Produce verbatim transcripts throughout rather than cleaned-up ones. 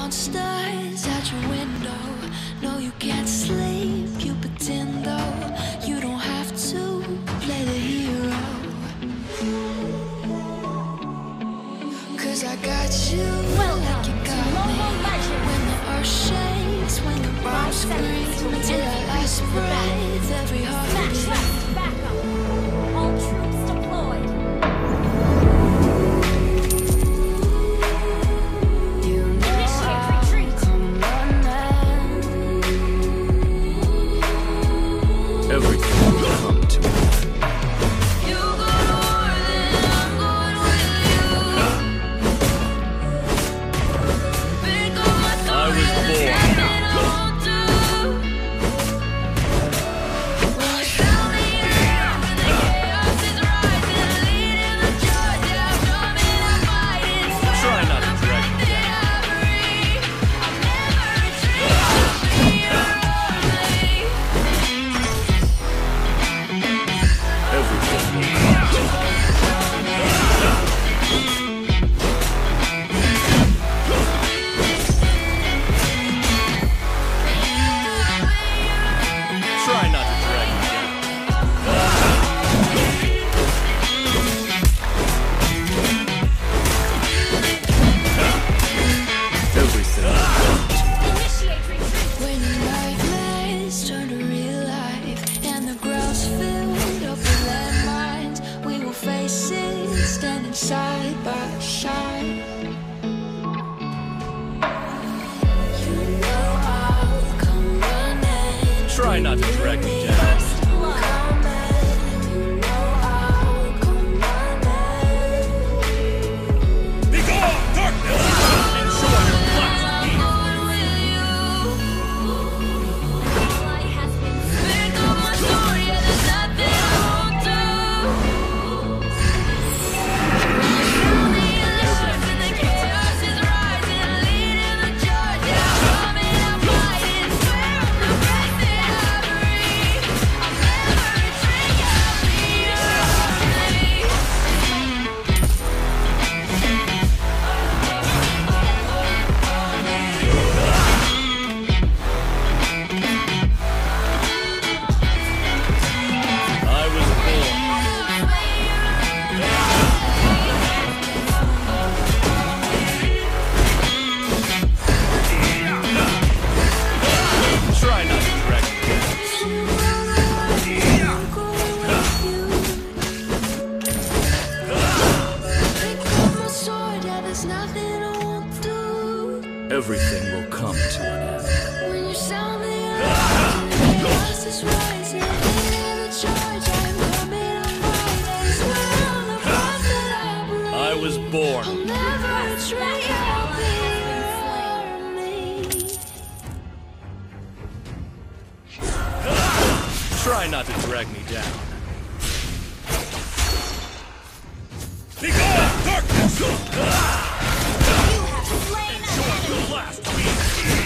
monsters at your window. No, you can't sleep, you pretend though. You don't have to play the hero. Cause I got you, like you got me. When the earth shakes, when the bombs scream, till our last breath, every heartbeat. Back up. All troops deployed. Everything will come to an end. You go to war, then I'm going with you. Pick up my I was story, born. there's nothing I won't do. When you sound the alarm and the chaos is rising, leading the charge, yeah, I'm coming, I'm fighting. Try not to drag me down. I'll never retreat, I'll be your army. Everything will come to an end. Try not to drag me down. Everything will come to an end. Initiate retreat. When your nightmares turn to real life and the ground's filled up with landmines, we will face it standing side by side. You know I'll come running. Try not to drag me down. You know I'll come running. Be gone, darkness! Enjoy your last week. Going with you. Ally has been Pick up my story, yeah, there's nothing I won't do. Sound the alarm and the chaos is rising, leading the charge, yeah, I'm coming, I'm fighting. Swear on the breath that I breathe, I'll never retreat, I'll be your army. I was born. Try not to drag me down. Everything will come to an end. When you sound the alarm, the chaos is rising, leading the charge, I'm coming, I'm fighting. Swear on the path that I breathe, I was born. I'll never retreat, I'll be your army. Try not to drag me down. Be gone, darkness! You have slain an Enjoy enemy. the last week.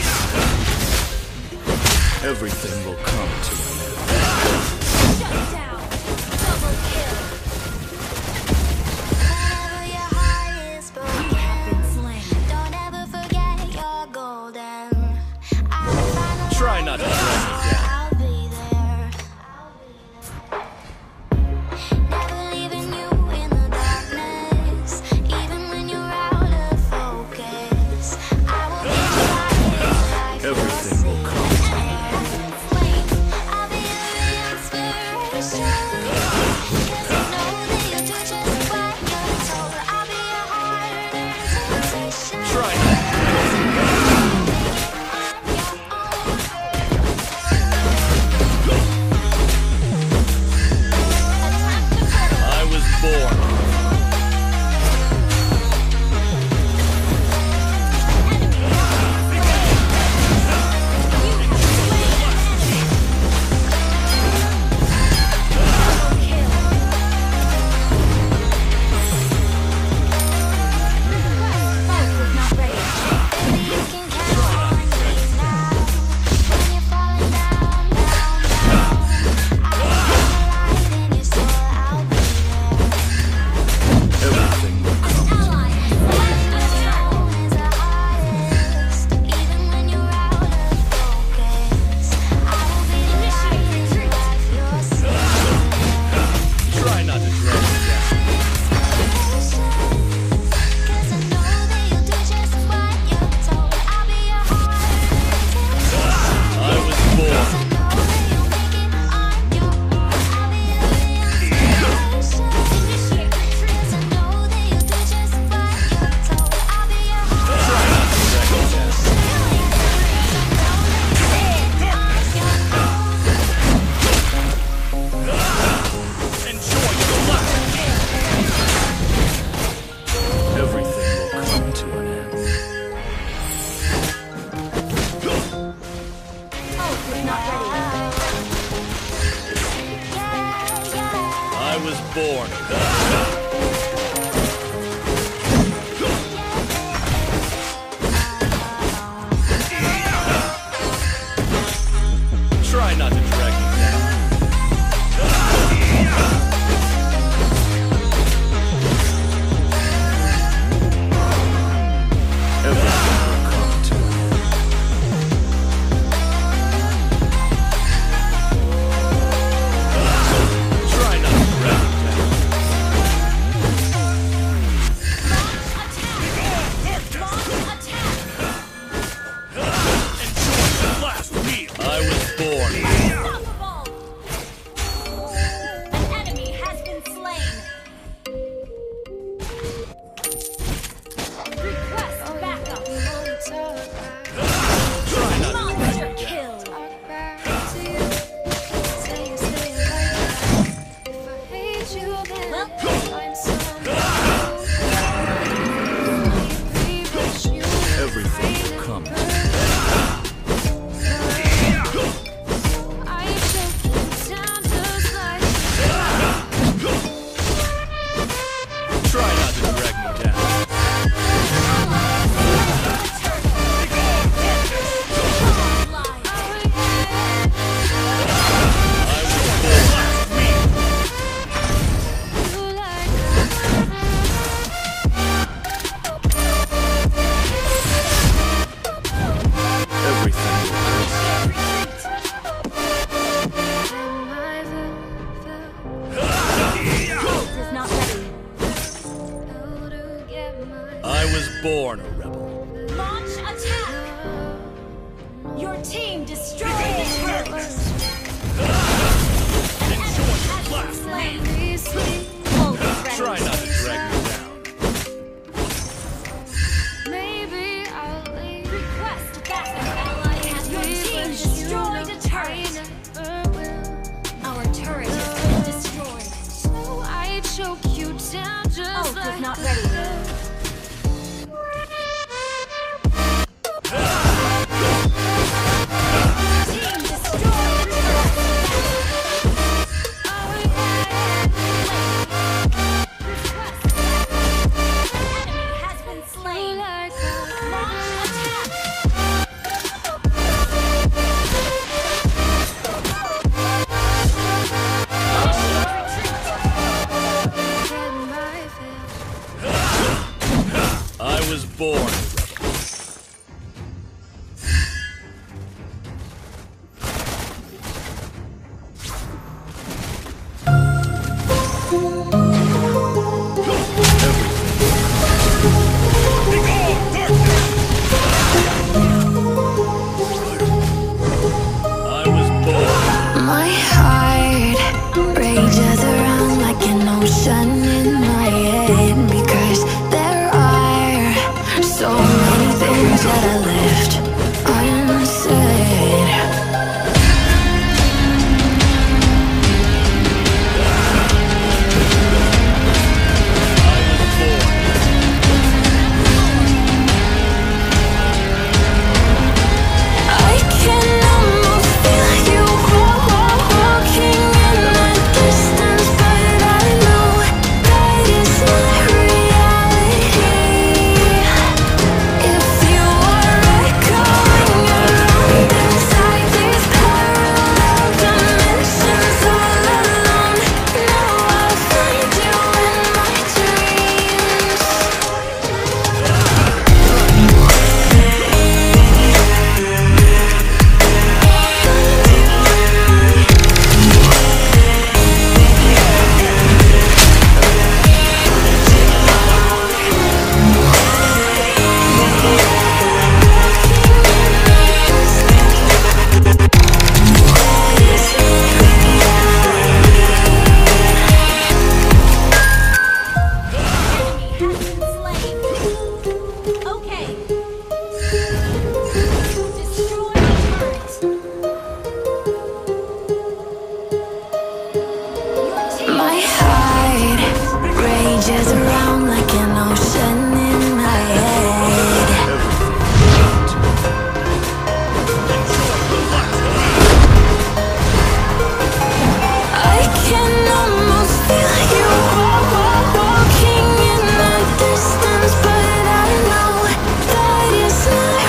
Everything will come to an end. Shut down. Double kill. Whenever your heart is You have been broken, slain. don't ever forget you're golden. I'll find a Try not to drag me down. I'll be there. Never leaving you in the darkness, even when you're out of focus. I will be right beside you. Everything will come to an end. Slain. I'll I was born a rebel. Launch attack. Your team destroyed the turret. Enjoy your class. Slain. Fully ready. Try not to drag me down. Request backup. Ally has your team destroyed a turret. Our turret has been destroyed. Ult is not ready. Team destroyed a turret. Request backup. Enemy has been slain. Launch attack. I was born a rebel. I was born. My heart rages around like an ocean in my head because there are so many things that I left unsaid. I can almost feel you walking in the distance, but I know that is not reality. If you are echoing around inside these parallel dimensions all alone, now I'll find you in my dreams. Enemy has been slain. Okay. Destroy the turret. Your team My heart rages around like an ocean in my head. I can almost feel you walking in the distance, but I know that is not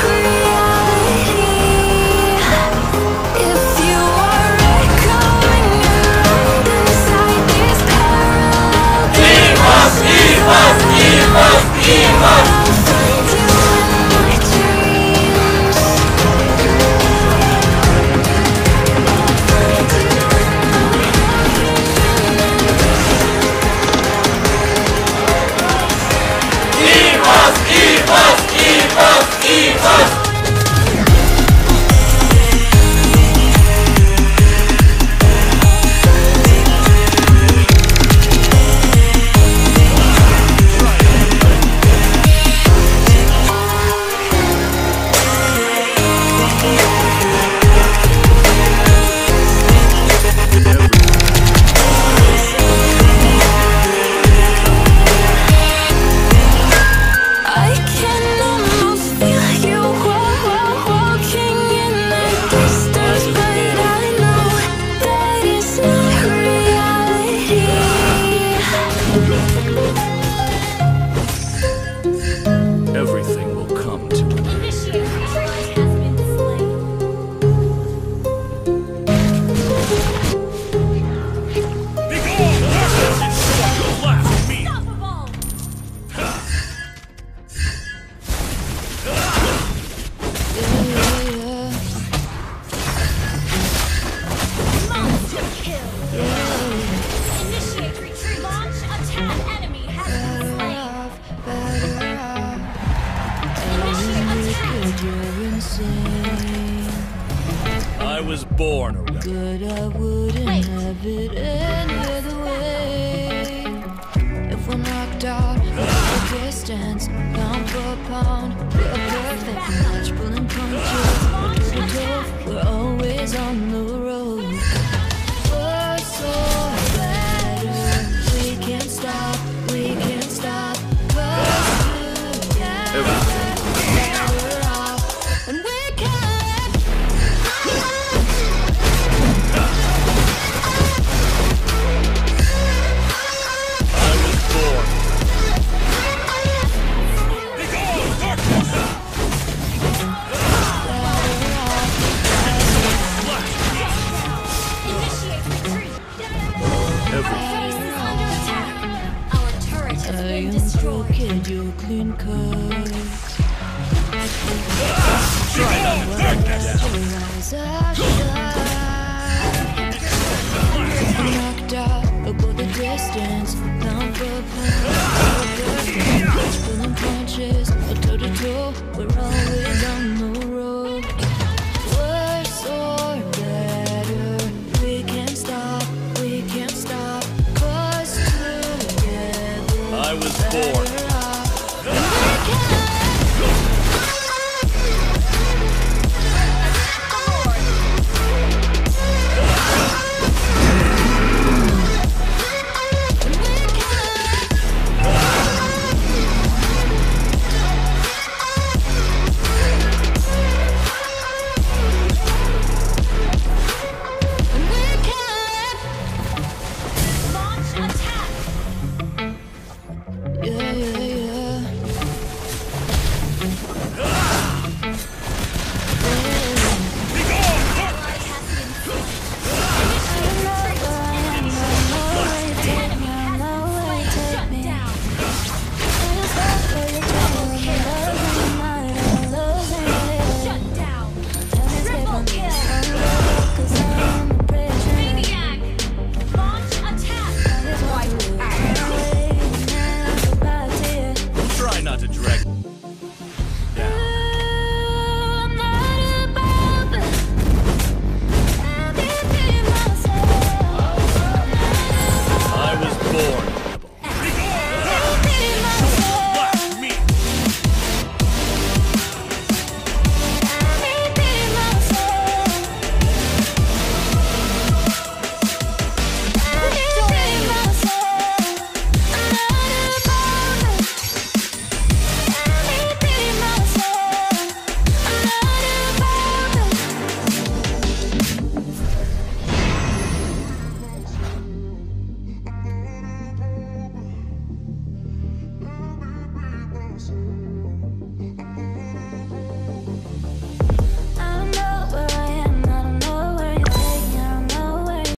reality. If you are echoing around inside these parallel dimensions, I'll find you in my dreams. I can almost feel you that you're insane. I was born a rebel. But I wouldn't Wait. have it any other way. If we're knocked out of the distance, pound for pound, we're a perfect match. Pulling punches, toe to toe, we're always on the road. We're so better, we can't stop, we can't stop. 'Cause together we're off, and we can't. I was born. Initiate retreat. Every Base is under attack. Our turret has I been am destroyed. crooked, you're clean cut. try not to drag that down. Rise I shine. Knocked out, but go the distance. Pound for pound,